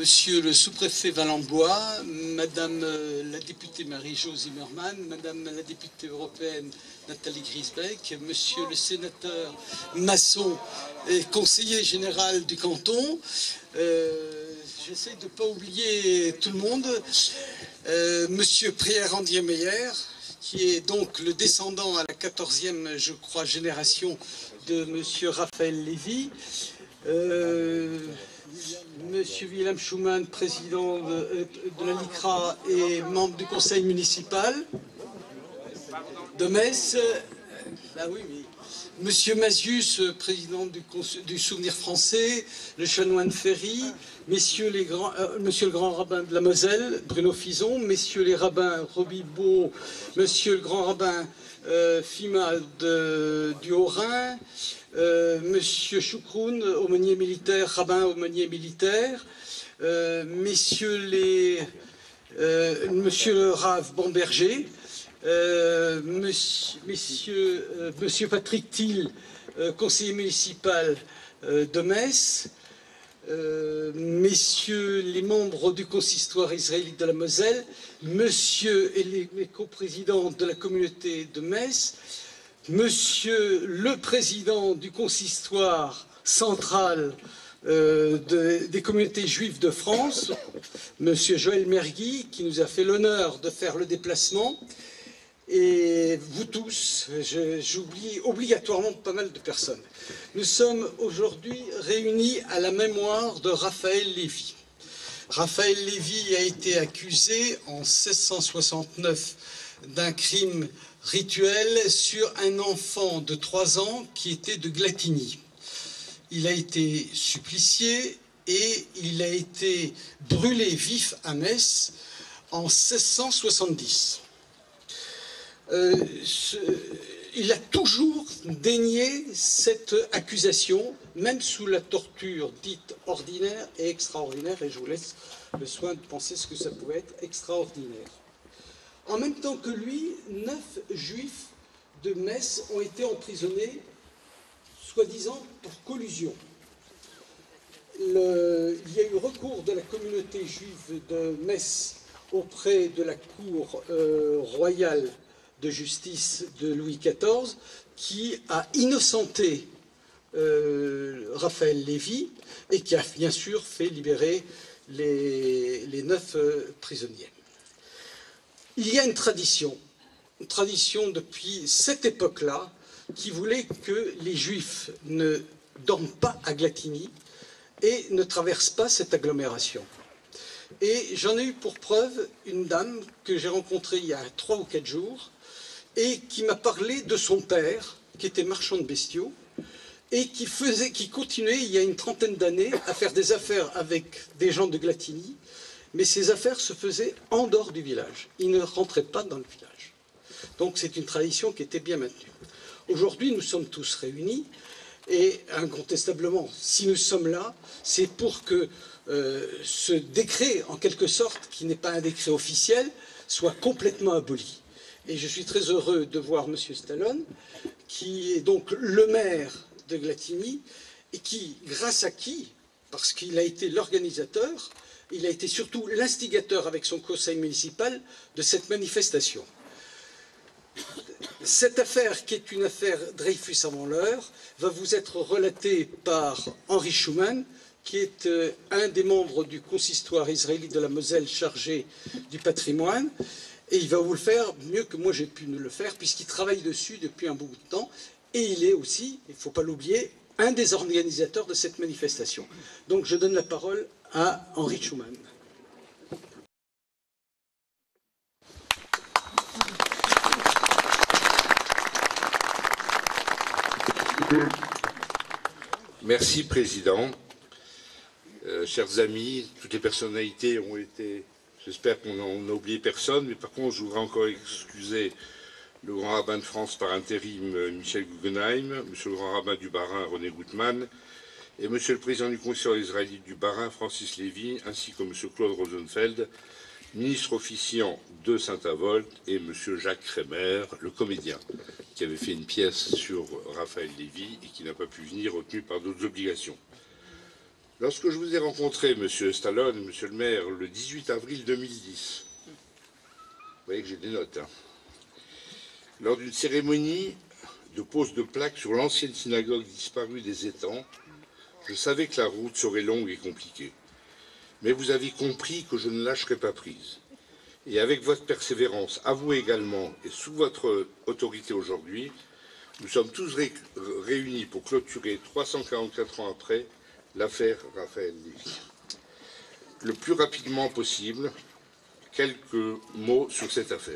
Monsieur le sous-préfet Valenbois, Madame la députée Marie-Jo Zimmermann, Madame la députée européenne Nathalie Griesbeck, Monsieur le sénateur Masson et conseiller général du canton. J'essaie de ne pas oublier tout le monde. Monsieur Prière-Andier-Meyer, qui est donc le descendant à la 14e, je crois, génération de Monsieur Raphaël Lévy. Monsieur Wilhelm Schumann, président de la LICRA et membre du conseil municipal de Metz. Ah oui, oui. Monsieur Mazius, président du Souvenir français, le chanoine Ferry, monsieur le grand rabbin de la Moselle, Bruno Fison, messieurs les rabbins Robibeau, monsieur le grand rabbin Fima du Haut-Rhin, monsieur Choukroun, aumônier militaire, rabbin aumônier militaire, monsieur le Rav Bamberger, monsieur Patrick Thiel, conseiller municipal de Metz, messieurs les membres du consistoire israélite de la Moselle, monsieur et les coprésidents de la communauté de Metz, monsieur le président du consistoire central des communautés juives de France, monsieur Joël Mergui, qui nous a fait l'honneur de faire le déplacement, et vous tous, j'oublie obligatoirement pas mal de personnes. Nous sommes aujourd'hui réunis à la mémoire de Raphaël Lévy. Raphaël Lévy a été accusé en 1669 d'un crime rituel sur un enfant de 3 ans qui était de Glatigny. Il a été supplicié et il a été brûlé vif à Metz en 1670. Il a toujours dénié cette accusation, même sous la torture dite ordinaire et extraordinaire, et je vous laisse le soin de penser ce que ça pouvait être extraordinaire. En même temps que lui, 9 juifs de Metz ont été emprisonnés, soi-disant pour collusion. Il y a eu recours de la communauté juive de Metz auprès de la cour royale de justice de Louis XIV, qui a innocenté Raphaël Lévy et qui a bien sûr fait libérer les 9 prisonniers. Il y a une tradition depuis cette époque-là qui voulait que les Juifs ne dorment pas à Glatigny et ne traversent pas cette agglomération. Et j'en ai eu pour preuve une dame que j'ai rencontrée il y a 3 ou 4 jours et qui m'a parlé de son père, qui était marchand de bestiaux, et qui continuait il y a une trentaine d'années à faire des affaires avec des gens de Glatigny, mais ces affaires se faisaient en dehors du village. Ils ne rentraient pas dans le village. Donc c'est une tradition qui était bien maintenue. Aujourd'hui, nous sommes tous réunis, et incontestablement, si nous sommes là, c'est pour que ce décret, en quelque sorte, qui n'est pas un décret officiel, soit complètement aboli. Et je suis très heureux de voir M. Stallone, qui est donc le maire de Glatigny, et qui, grâce à qui, parce qu'il a été l'organisateur, il a été surtout l'instigateur avec son conseil municipal de cette manifestation. Cette affaire, qui est une affaire Dreyfus avant l'heure, va vous être relatée par Henri Schumann, qui est un des membres du consistoire israélite de la Moselle chargé du patrimoine, et il va vous le faire mieux que moi j'ai pu le faire, puisqu'il travaille dessus depuis un bout de temps, et il est aussi, il ne faut pas l'oublier, un des organisateurs de cette manifestation. Donc je donne la parole à Henri Schumann. Merci, Président. Chers amis, toutes les personnalités ont été... J'espère qu'on n'a oublié personne, mais par contre, je voudrais encore excuser le grand rabbin de France par intérim, Michel Guggenheim, monsieur le grand rabbin du Bas-Rhin, René Gutmann, et monsieur le président du consistoire israélite du Bas-Rhin, Francis Lévy, ainsi que monsieur Claude Rosenfeld, ministre officiant de Saint-Avold, et monsieur Jacques Kremer, le comédien, qui avait fait une pièce sur Raphaël Lévy et qui n'a pas pu venir, retenu par d'autres obligations. Lorsque je vous ai rencontré, Monsieur Stallone, Monsieur le maire, le 18 avril 2010, vous voyez que j'ai des notes, hein, lors d'une cérémonie de pose de plaque sur l'ancienne synagogue disparue des étangs, je savais que la route serait longue et compliquée. Mais vous avez compris que je ne lâcherai pas prise. Et avec votre persévérance, à vous également, et sous votre autorité aujourd'hui, nous sommes tous réunis pour clôturer 344 ans après l'affaire Raphaël Lévy. Le plus rapidement possible, quelques mots sur cette affaire.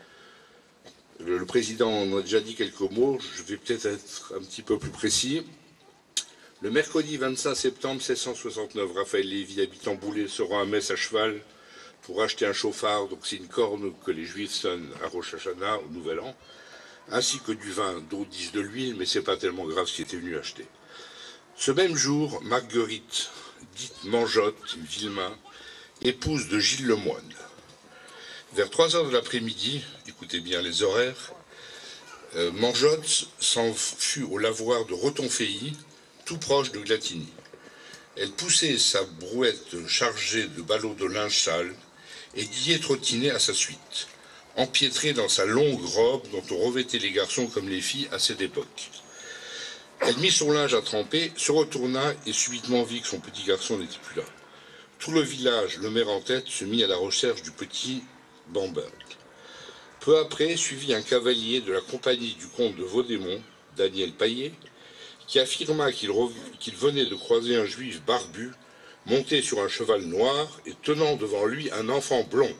Le président en a déjà dit quelques mots, je vais peut-être être un petit peu plus précis. Le mercredi 25 septembre 1669, Raphaël Lévy, habitant Boulay, se rend à Metz à cheval pour acheter un chauffard, donc c'est une corne que les Juifs sonnent à Rosh Hashanah, au Nouvel An, ainsi que du vin, d'autres disent de l'huile, mais c'est pas tellement grave ce qu'il était venu acheter. Ce même jour, Marguerite, dite Mangeotte, Villemain, épouse de Gilles Lemoine. Vers 3 heures de l'après-midi, écoutez bien les horaires, Mangeotte s'en fut au lavoir de Retonfeilly, tout proche de Glatigny. Elle poussait sa brouette chargée de ballots de linge sale et Guillet trottinait à sa suite, empiétré dans sa longue robe dont on revêtait les garçons comme les filles à cette époque. Elle mit son linge à tremper, se retourna et subitement vit que son petit garçon n'était plus là. Tout le village, le maire en tête, se mit à la recherche du petit bambin. Peu après, suivit un cavalier de la compagnie du comte de Vaudémont, Daniel Paillet, qui affirma qu'il venait de croiser un juif barbu, monté sur un cheval noir et tenant devant lui un enfant blond.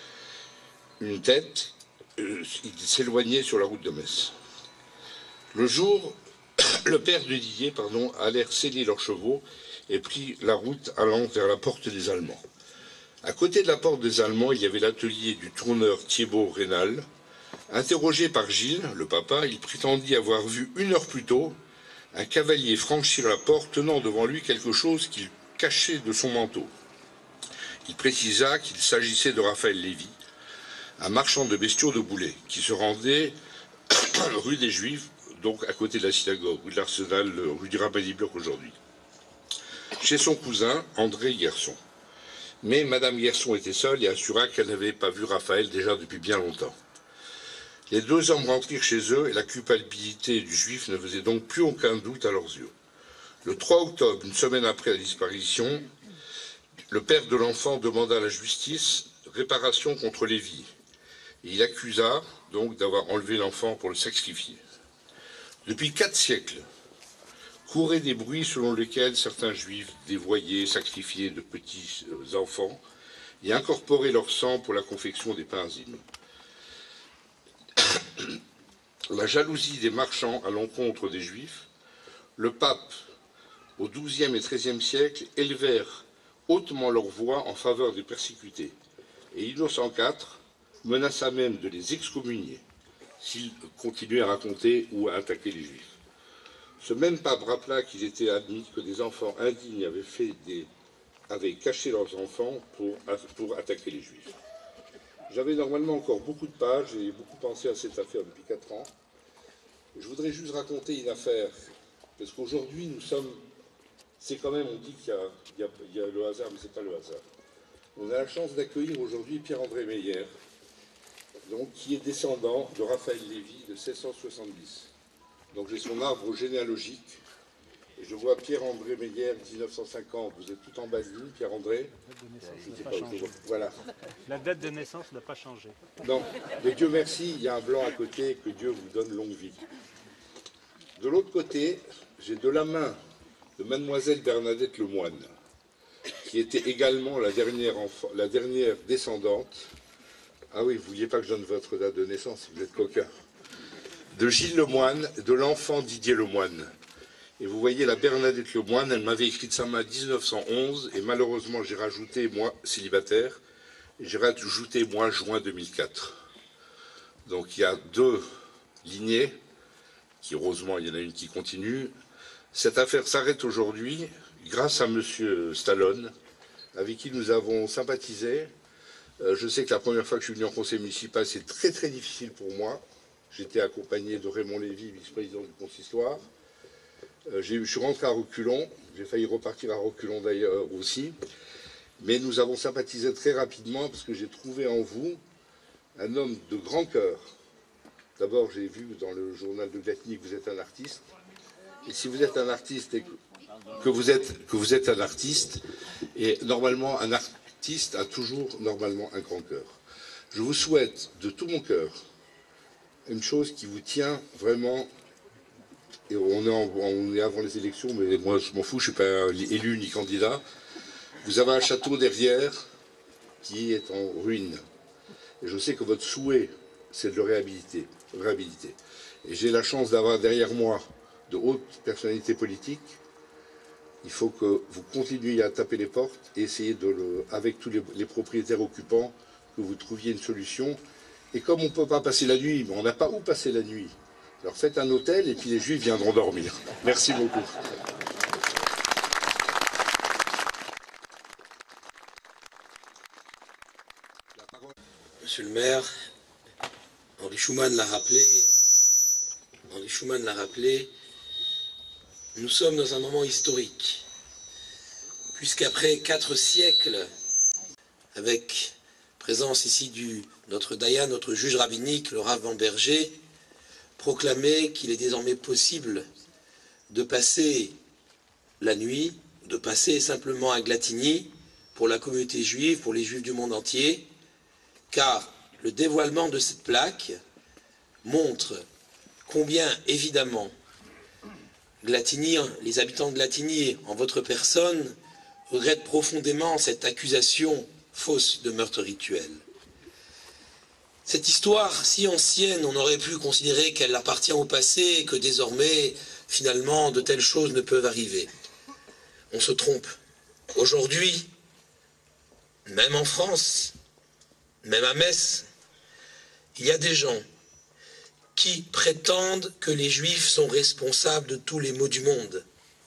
Une tête, il s'éloignait sur la route de Metz. Le jour, le père de Didier allèrent sceller leurs chevaux et prit la route allant vers la porte des Allemands. À côté de la porte des Allemands, il y avait l'atelier du tourneur Thiébaut Rénal. Interrogé par Gilles, le papa, il prétendit avoir vu 1 heure plus tôt un cavalier franchir la porte tenant devant lui quelque chose qu'il cachait de son manteau. Il précisa qu'il s'agissait de Raphaël Lévy, un marchand de bestiaux de Boulay, qui se rendait rue des Juifs, donc à côté de la synagogue, rue de l'Arsenal, rue du Rabbin Bloch aujourd'hui, chez son cousin André Guerson. Mais Madame Guerson était seule et assura qu'elle n'avait pas vu Raphaël déjà depuis bien longtemps. Les 2 hommes rentrèrent chez eux et la culpabilité du juif ne faisait donc plus aucun doute à leurs yeux. Le 3 octobre, une semaine après la disparition, le père de l'enfant demanda à la justice réparation contre Lévy. Et il accusa donc d'avoir enlevé l'enfant pour le sacrifier. Depuis 4 siècles, couraient des bruits selon lesquels certains juifs dévoyaient, sacrifiaient de petits enfants et incorporaient leur sang pour la confection des pains intimes. La jalousie des marchands à l'encontre des Juifs, le pape, au XIIe et XIIIe siècle, élevèrent hautement leur voix en faveur des persécutés, et Innocent IV menaça même de les excommunier s'ils continuaient à raconter ou à attaquer les Juifs. Ce même pape rappela qu'il était admis que des enfants indignes avaient caché leurs enfants pour attaquer les Juifs. J'avais normalement encore beaucoup de pages, j'ai beaucoup pensé à cette affaire depuis 4 ans. Je voudrais juste raconter une affaire, parce qu'aujourd'hui nous sommes, c'est quand même, on dit qu'il y a le hasard, mais ce n'est pas le hasard. On a la chance d'accueillir aujourd'hui Pierre-André Meyer, donc, qui est descendant de Raphaël Lévy de 1670. Donc j'ai son arbre généalogique. Et je vois Pierre-André Meyer, 1950. Vous êtes tout en bas de ligne, Pierre-André. Voilà. La date de naissance n'a pas changé. Non, mais Dieu merci, il y a un blanc à côté, que Dieu vous donne longue vie. De l'autre côté, j'ai de la main de mademoiselle Bernadette Lemoine, qui était également la dernière descendante. Ah oui, vous ne vouliez pas que je donne votre date de naissance, vous êtes coquin. De Gilles Lemoine, de l'enfant Didier Lemoine. Et vous voyez la Bernadette Lemoine, elle m'avait écrit de sa main 1911, et malheureusement j'ai rajouté, moi, célibataire, et j'ai rajouté, moi, juin 2004. Donc il y a 2 lignées, qui heureusement il y en a une qui continue. Cette affaire s'arrête aujourd'hui grâce à M. Stallone, avec qui nous avons sympathisé. Je sais que la première fois que je suis venu en conseil municipal, c'est très très difficile pour moi. J'étais accompagné de Raymond Lévy, vice-président du consistoire. Je suis rentré à reculons, j'ai failli repartir à reculons d'ailleurs aussi. Mais nous avons sympathisé très rapidement parce que j'ai trouvé en vous un homme de grand cœur. D'abord, j'ai vu dans le journal de Glatigny que vous êtes un artiste. Et si vous êtes un artiste et que vous êtes un artiste, et normalement un artiste a toujours normalement un grand cœur. Je vous souhaite de tout mon cœur une chose qui vous tient vraiment, et on est avant les élections, mais moi je m'en fous, je ne suis pas élu ni candidat. Vous avez un château derrière qui est en ruine. Et je sais que votre souhait, c'est de le réhabiliter. Et j'ai la chance d'avoir derrière moi de hautes personnalités politiques. Il faut que vous continuiez à taper les portes et essayer avec tous les propriétaires occupants, que vous trouviez une solution. Et comme on ne peut pas passer la nuit, on n'a pas où passer la nuit, alors faites un hôtel et puis les Juifs viendront dormir. Merci beaucoup. Monsieur le maire, Henri Schumann l'a rappelé, nous sommes dans un moment historique, puisqu'après 4 siècles, avec présence ici notre Dayan, notre juge rabbinique, le Rav Bamberger, proclamait qu'il est désormais possible de passer la nuit, de passer simplement à Glatigny pour la communauté juive, pour les juifs du monde entier, car le dévoilement de cette plaque montre combien, évidemment, Glatigny, les habitants de Glatigny, en votre personne, regrettent profondément cette accusation fausse de meurtre rituel. Cette histoire si ancienne, on aurait pu considérer qu'elle appartient au passé et que désormais, finalement, de telles choses ne peuvent arriver. On se trompe. Aujourd'hui, même en France, même à Metz, il y a des gens qui prétendent que les Juifs sont responsables de tous les maux du monde.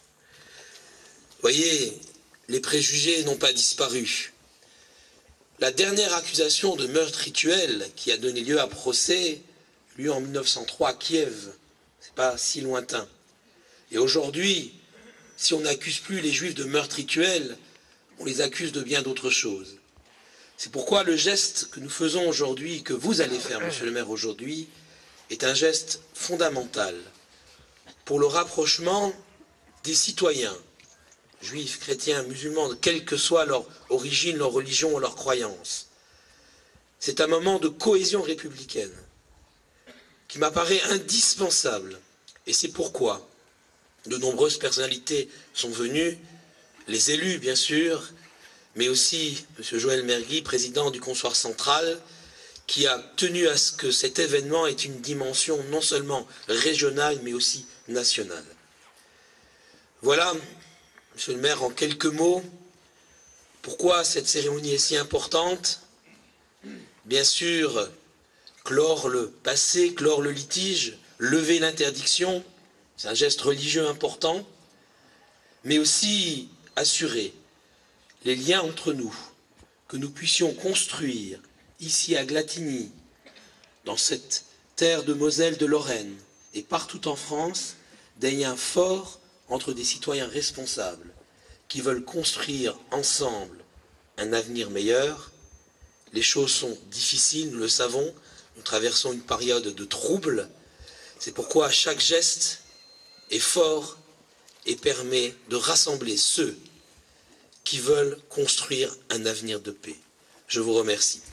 Voyez, les préjugés n'ont pas disparu. La dernière accusation de meurtre rituel qui a donné lieu à procès, lui en 1903 à Kiev, c'est pas si lointain. Et aujourd'hui, si on n'accuse plus les Juifs de meurtre rituel, on les accuse de bien d'autres choses. C'est pourquoi le geste que nous faisons aujourd'hui, que vous allez faire, monsieur le maire, aujourd'hui, est un geste fondamental pour le rapprochement des citoyens, juifs, chrétiens, musulmans, quelle que soit leur origine, leur religion ou leur croyance. C'est un moment de cohésion républicaine qui m'apparaît indispensable. Et c'est pourquoi de nombreuses personnalités sont venues, les élus bien sûr, mais aussi M. Joël Mergui, président du Consoir central, qui a tenu à ce que cet événement ait une dimension non seulement régionale, mais aussi nationale. Voilà, monsieur le maire, en quelques mots, pourquoi cette cérémonie est si importante. Bien sûr, clore le passé, clore le litige, lever l'interdiction, c'est un geste religieux important, mais aussi assurer les liens entre nous, que nous puissions construire ici à Glatigny, dans cette terre de Moselle, de Lorraine, et partout en France, des liens forts entre des citoyens responsables qui veulent construire ensemble un avenir meilleur. Les choses sont difficiles, nous le savons, nous traversons une période de trouble. C'est pourquoi chaque geste est fort et permet de rassembler ceux qui veulent construire un avenir de paix. Je vous remercie.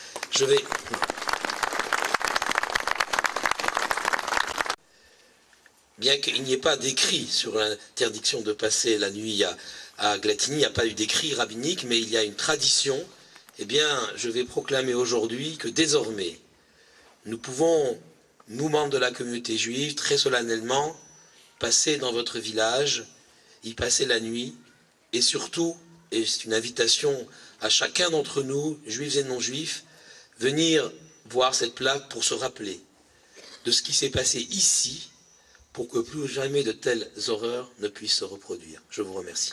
Bien qu'il n'y ait pas d'écrit sur l'interdiction de passer la nuit à Glatigny, il n'y a pas eu d'écrit rabbinique, mais il y a une tradition. Eh bien, je vais proclamer aujourd'hui que désormais, nous pouvons, nous membres de la communauté juive, très solennellement, passer dans votre village, y passer la nuit, et surtout, et c'est une invitation à chacun d'entre nous, juifs et non-juifs, venir voir cette plaque pour se rappeler de ce qui s'est passé ici, pour que plus jamais de telles horreurs ne puissent se reproduire. Je vous remercie.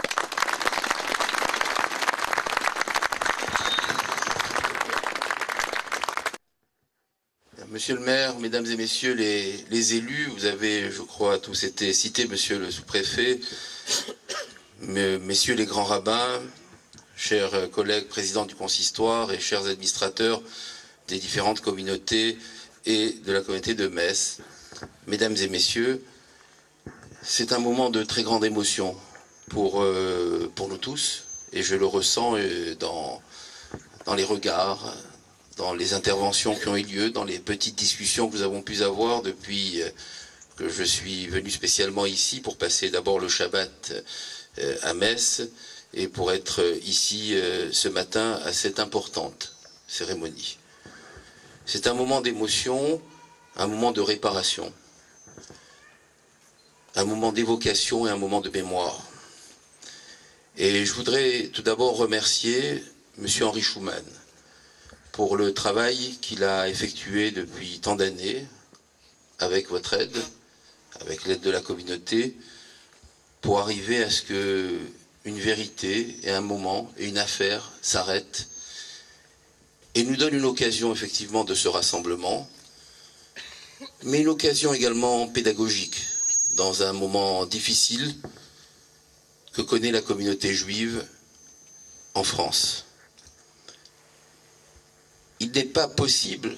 Monsieur le maire, mesdames et messieurs les élus, vous avez, je crois, tous été cités, monsieur le sous-préfet, messieurs les grands rabbins, chers collègues présidents du consistoire et chers administrateurs des différentes communautés et de la communauté de Metz, mesdames et messieurs, c'est un moment de très grande émotion pour nous tous, et je le ressens dans les regards, dans les interventions qui ont eu lieu, dans les petites discussions que nous avons pu avoir depuis que je suis venu spécialement ici pour passer d'abord le Shabbat à Metz et pour être ici ce matin à cette importante cérémonie. C'est un moment d'émotion, un moment de réparation, un moment d'évocation et un moment de mémoire. Et je voudrais tout d'abord remercier M. Henri Schumann pour le travail qu'il a effectué depuis tant d'années, avec votre aide, avec l'aide de la communauté, pour arriver à ce que une vérité et un moment et une affaire s'arrêtent et nous donne une occasion effectivement de ce rassemblement, mais une occasion également pédagogique dans un moment difficile que connaît la communauté juive en France. Il n'est pas possible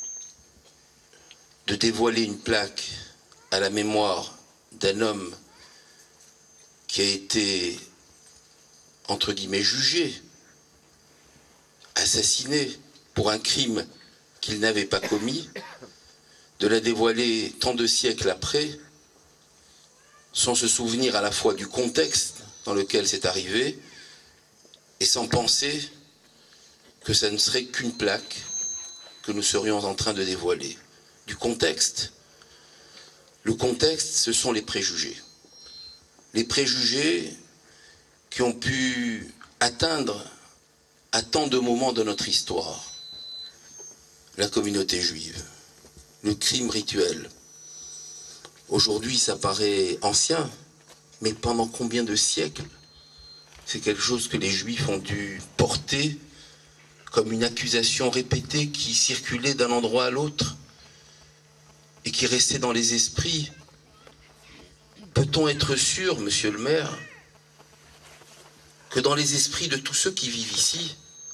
de dévoiler une plaque à la mémoire d'un homme qui a été, entre guillemets, jugé, assassiné pour un crime qu'il n'avait pas commis, de la dévoiler tant de siècles après, sans se souvenir à la fois du contexte dans lequel c'est arrivé, et sans penser que ça ne serait qu'une plaque que nous serions en train de dévoiler. Du contexte. Le contexte, ce sont les préjugés. Les préjugés qui ont pu atteindre à tant de moments de notre histoire la communauté juive, le crime rituel. Aujourd'hui, ça paraît ancien, mais pendant combien de siècles? C'est quelque chose que les Juifs ont dû porter comme une accusation répétée qui circulait d'un endroit à l'autre et qui restait dans les esprits. Peut-on être sûr, monsieur le maire, que dans les esprits de tous ceux qui vivent ici,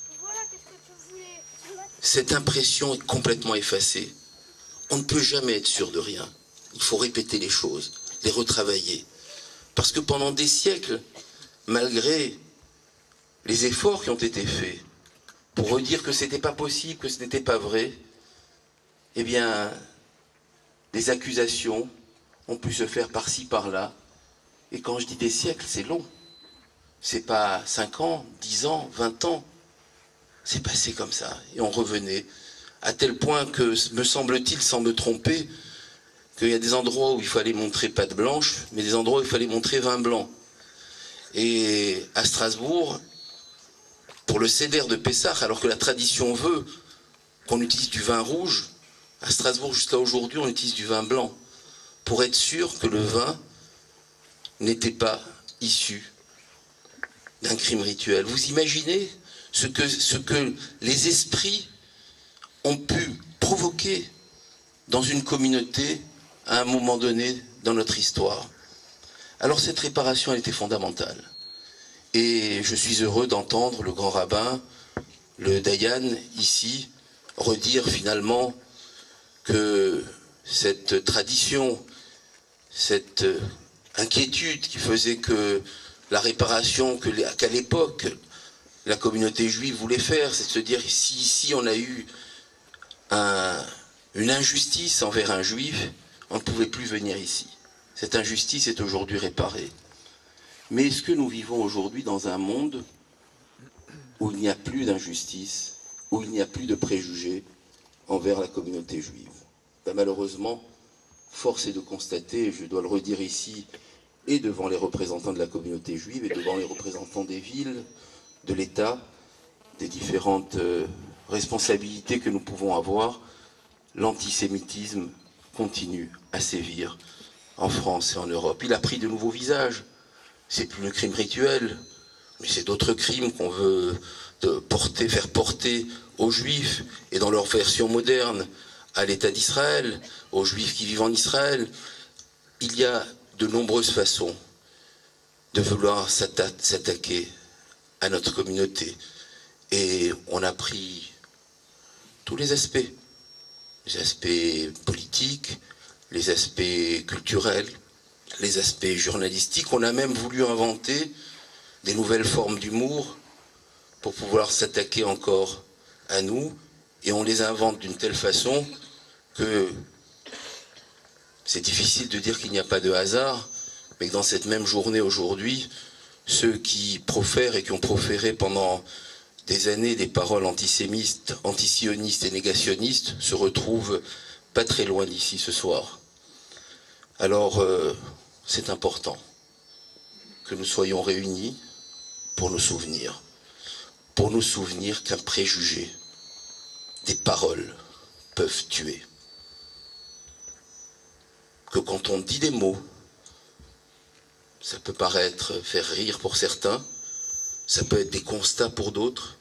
cette impression est complètement effacée? On ne peut jamais être sûr de rien. Il faut répéter les choses, les retravailler. Parce que pendant des siècles, malgré les efforts qui ont été faits pour redire que ce n'était pas possible, que ce n'était pas vrai, eh bien, des accusations ont pu se faire par-ci, par-là. Et quand je dis des siècles, c'est long. C'est pas 5 ans, 10 ans, 20 ans. C'est passé comme ça. Et on revenait. À tel point que, me semble-t-il, sans me tromper, qu'il y a des endroits où il fallait montrer pâte blanche, mais des endroits où il fallait montrer vin blanc. Et à Strasbourg, pour le Seder de Pessah, alors que la tradition veut qu'on utilise du vin rouge, à Strasbourg, jusqu'à aujourd'hui, on utilise du vin blanc, pour être sûr que le vin n'était pas issu d'un crime rituel. Vous imaginez ce que les esprits ont pu provoquer dans une communauté à un moment donné dans notre histoire. Alors cette réparation, elle était fondamentale. Et je suis heureux d'entendre le grand rabbin, le Dayan, ici, redire finalement que cette tradition, cette inquiétude qui faisait que la réparation qu'à l'époque la communauté juive voulait faire, c'est de se dire si ici on a eu une injustice envers un juif, on ne pouvait plus venir ici. Cette injustice est aujourd'hui réparée. Mais est-ce que nous vivons aujourd'hui dans un monde où il n'y a plus d'injustice, où il n'y a plus de préjugés envers la communauté juive? Ben malheureusement, force est de constater, et je dois le redire ici, et devant les représentants de la communauté juive, et devant les représentants des villes, de l'État, des différentes responsabilités que nous pouvons avoir, l'antisémitisme continue à sévir en France et en Europe. Il a pris de nouveaux visages. C'est plus le crime rituel, mais c'est d'autres crimes qu'on veut faire porter aux Juifs, et dans leur version moderne, à l'État d'Israël, aux Juifs qui vivent en Israël. Il y a de nombreuses façons de vouloir s'attaquer à notre communauté. Et on a pris tous les aspects politiques, les aspects culturels, les aspects journalistiques. On a même voulu inventer des nouvelles formes d'humour pour pouvoir s'attaquer encore à nous, et on les invente d'une telle façon que c'est difficile de dire qu'il n'y a pas de hasard, mais que dans cette même journée aujourd'hui, ceux qui profèrent et qui ont proféré pendant des années des paroles antisémites, antisionistes et négationnistes se retrouvent pas très loin d'ici ce soir. Alors, c'est important que nous soyons réunis pour nous souvenir qu'un préjugé, des paroles peuvent tuer. Que quand on dit des mots, ça peut paraître faire rire pour certains, ça peut être des constats pour d'autres,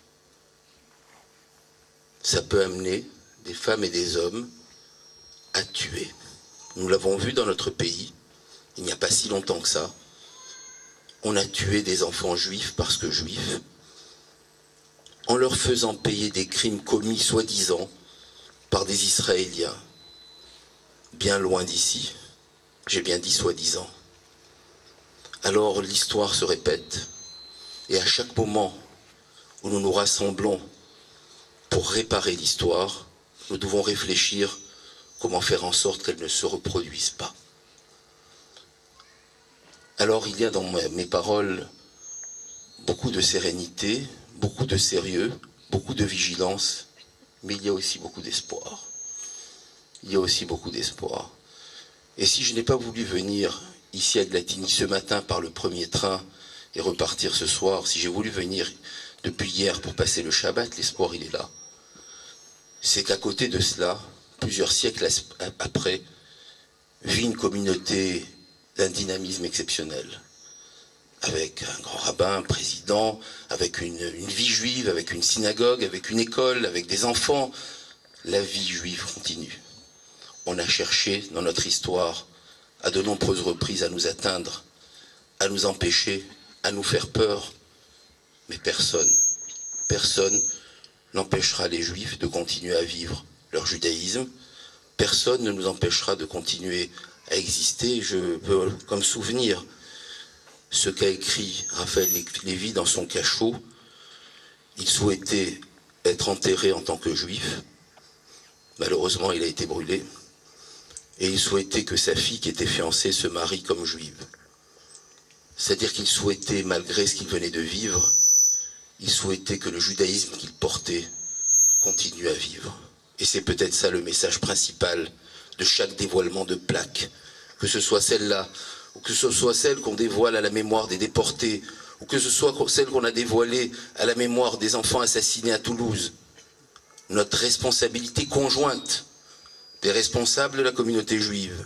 ça peut amener des femmes et des hommes à tuer. Nous l'avons vu dans notre pays, il n'y a pas si longtemps que ça. On a tué des enfants juifs parce que juifs, en leur faisant payer des crimes commis soi-disant par des Israéliens, bien loin d'ici. J'ai bien dit soi-disant. Alors l'histoire se répète, et à chaque moment où nous nous rassemblons pour réparer l'histoire, nous devons réfléchir comment faire en sorte qu'elle ne se reproduise pas. Alors il y a dans mes paroles beaucoup de sérénité, beaucoup de sérieux, beaucoup de vigilance, mais il y a aussi beaucoup d'espoir. Il y a aussi beaucoup d'espoir. Et si je n'ai pas voulu venir ici à Glatigny ce matin par le premier train et repartir ce soir, si j'ai voulu venir depuis hier pour passer le Shabbat, l'espoir il est là. C'est qu'à côté de cela, plusieurs siècles après, vit une communauté d'un dynamisme exceptionnel, avec un grand rabbin, un président, avec une vie juive, avec une synagogue, avec une école, avec des enfants. La vie juive continue. On a cherché dans notre histoire à de nombreuses reprises à nous atteindre, à nous empêcher, à nous faire peur, mais personne n'empêchera les Juifs de continuer à vivre leur judaïsme. Personne ne nous empêchera de continuer à exister. Je veux comme souvenir ce qu'a écrit Raphaël Lévy dans son cachot. Il souhaitait être enterré en tant que juif. Malheureusement, il a été brûlé. Et il souhaitait que sa fille, qui était fiancée, se marie comme juive. C'est-à-dire qu'il souhaitait, malgré ce qu'il venait de vivre, il souhaitait que le judaïsme qu'il portait continue à vivre. Et c'est peut-être ça le message principal de chaque dévoilement de plaque, que ce soit celle-là, ou que ce soit celle qu'on dévoile à la mémoire des déportés, ou que ce soit celle qu'on a dévoilée à la mémoire des enfants assassinés à Toulouse. Notre responsabilité conjointe, des responsables de la communauté juive,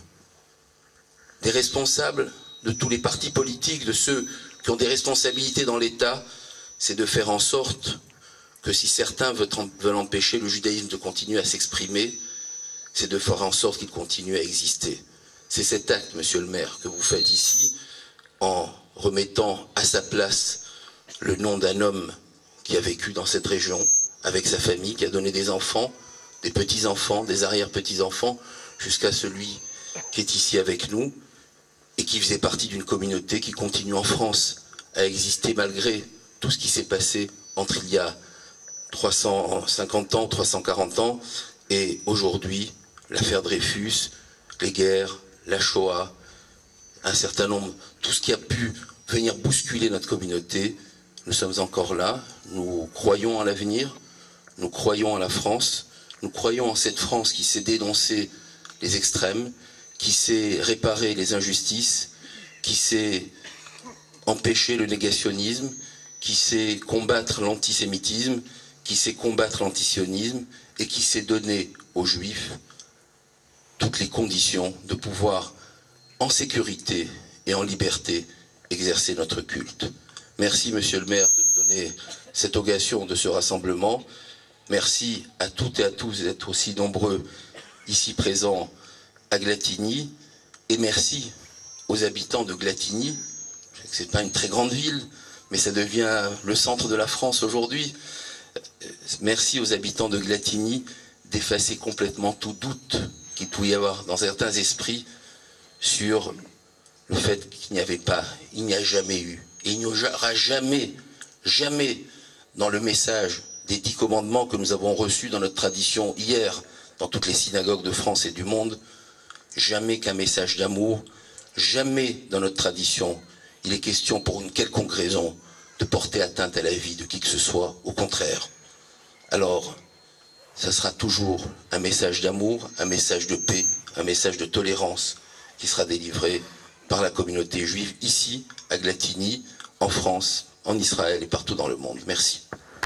des responsables de tous les partis politiques, de ceux qui ont des responsabilités dans l'État, c'est de faire en sorte que si certains veulent empêcher le judaïsme de continuer à s'exprimer, c'est de faire en sorte qu'il continue à exister. C'est cet acte, monsieur le maire, que vous faites ici, en remettant à sa place le nom d'un homme qui a vécu dans cette région, avec sa famille, qui a donné des enfants, des petits-enfants, des arrière-petits-enfants, jusqu'à celui qui est ici avec nous, et qui faisait partie d'une communauté qui continue en France à exister malgré tout ce qui s'est passé entre il y a 350 ans, 340 ans, et aujourd'hui, l'affaire Dreyfus, les guerres, la Shoah, un certain nombre, tout ce qui a pu venir bousculer notre communauté, nous sommes encore là, nous croyons en l'avenir, nous croyons en la France, nous croyons en cette France qui sait dénoncer les extrêmes, qui sait réparer les injustices, qui sait empêcher le négationnisme, qui sait combattre l'antisémitisme, qui sait combattre l'antisionisme et qui sait donner aux Juifs toutes les conditions de pouvoir, en sécurité et en liberté, exercer notre culte. Merci, monsieur le maire, de nous donner cette occasion de ce rassemblement. Merci à toutes et à tous d'être aussi nombreux ici présents à Glatigny. Et merci aux habitants de Glatigny c'est pas une très grande ville, mais ça devient le centre de la France aujourd'hui. Merci aux habitants de Glatigny d'effacer complètement tout doute qu'il pouvait y avoir dans certains esprits sur le fait qu'il n'y avait pas, il n'y a jamais eu, et il n'y aura jamais, jamais dans le message des 10 commandements que nous avons reçus dans notre tradition hier, dans toutes les synagogues de France et du monde, jamais qu'un message d'amour, jamais dans notre tradition, il est question pour une quelconque raison de porter atteinte à la vie de qui que ce soit, au contraire. Alors, ça sera toujours un message d'amour, un message de paix, un message de tolérance qui sera délivré par la communauté juive ici, à Glatigny, en France, en Israël et partout dans le monde. Merci.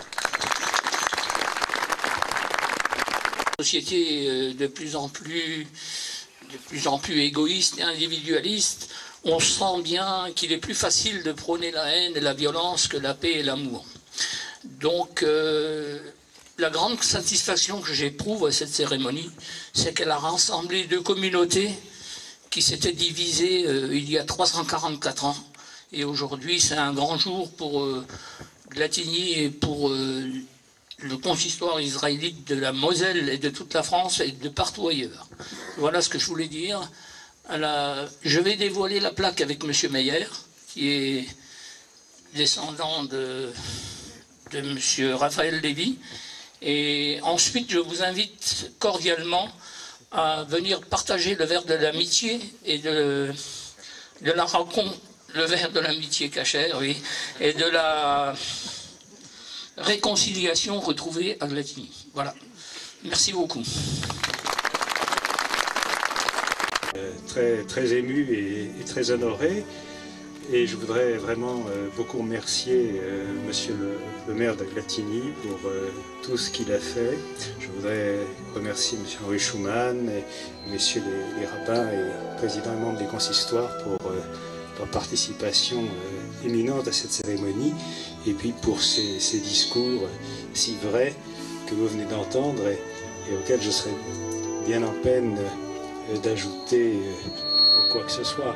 Société de plus en plus égoïste et individualiste, on sent bien qu'il est plus facile de prôner la haine et la violence que la paix et l'amour. Donc, la grande satisfaction que j'éprouve à cette cérémonie, c'est qu'elle a rassemblé 2 communautés qui s'étaient divisées il y a 344 ans. Et aujourd'hui, c'est un grand jour pour Glatigny et pour le consistoire israélite de la Moselle et de toute la France et de partout ailleurs. Voilà ce que je voulais dire. Je vais dévoiler la plaque avec M. Meyer, qui est descendant de M. Raphaël Lévy. Et ensuite, je vous invite cordialement à venir partager le verre de l'amitié et de la rencontre, le verre de l'amitié cachère, oui, et de la réconciliation retrouvée à Glatigny. Voilà. Merci beaucoup. Très ému et très honoré. Et je voudrais vraiment beaucoup remercier Monsieur le maire de Glatigny pour tout ce qu'il a fait. Je voudrais remercier Monsieur Henri Schumann et Messieurs les rabbins et présidents et membres des consistoires pour leur participation éminente à cette cérémonie et puis pour ces discours si vrais que vous venez d'entendre et auxquels je serais bien en peine d'ajouter quoi que ce soit.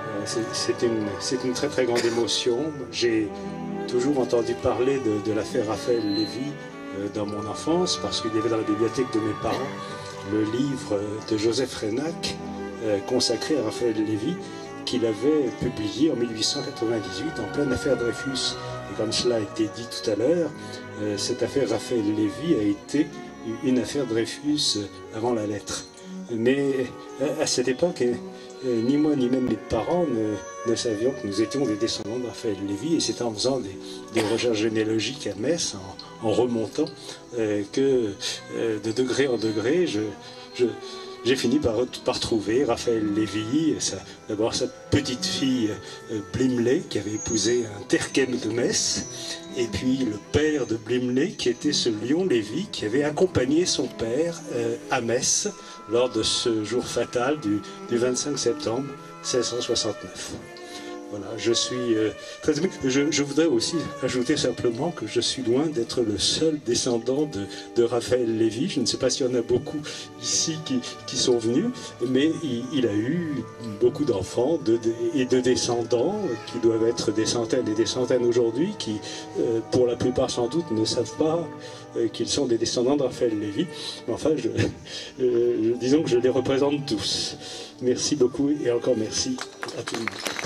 C'est une très très grande émotion. J'ai toujours entendu parler de l'affaire Raphaël Lévy dans mon enfance parce qu'il y avait dans la bibliothèque de mes parents le livre de Joseph Reinach consacré à Raphaël Lévy qu'il avait publié en 1898 en pleine affaire Dreyfus. Et comme cela a été dit tout à l'heure, cette affaire Raphaël Lévy a été une affaire Dreyfus avant la lettre. Mais à cette époque, ni moi ni même mes parents ne savions que nous étions des descendants de Raphaël Lévy, et c'est en faisant des recherches généalogiques à Metz, en remontant, que de degré en degré, j'ai fini par trouver Raphaël Lévy, d'abord sa petite fille Blimley qui avait épousé un terquem de Metz, et puis le père de Blimley qui était ce Léon Lévy qui avait accompagné son père à Metz lors de ce jour fatal du 25 septembre 1669. Voilà, je suis très ému. Je voudrais aussi ajouter simplement que je suis loin d'être le seul descendant de Raphaël Lévy. Je ne sais pas s'il y en a beaucoup ici qui sont venus, mais il a eu beaucoup d'enfants et de descendants qui doivent être des centaines et des centaines aujourd'hui, qui, pour la plupart sans doute, ne savent pas qu'ils sont des descendants de Raphaël Lévy. Mais enfin, disons que je les représente tous. Merci beaucoup et encore merci à tout le monde.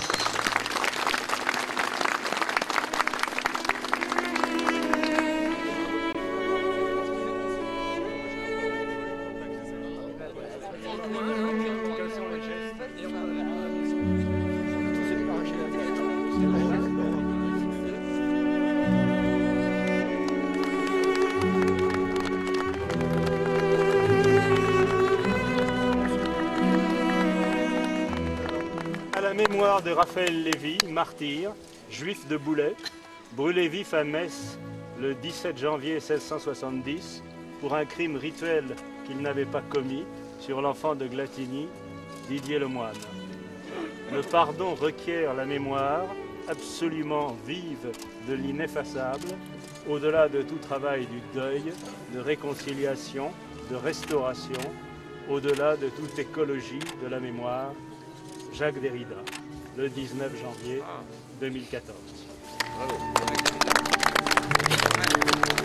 Mémoire de Raphaël Lévy, martyr, juif de Boulay, brûlé vif à Metz le 17 janvier 1670 pour un crime rituel qu'il n'avait pas commis sur l'enfant de Glatigny, Didier Lemoine. Le pardon requiert la mémoire absolument vive de l'ineffaçable, au-delà de tout travail du deuil, de réconciliation, de restauration, au-delà de toute écologie de la mémoire. Jacques Derrida. le 19 janvier 2014. Bravo.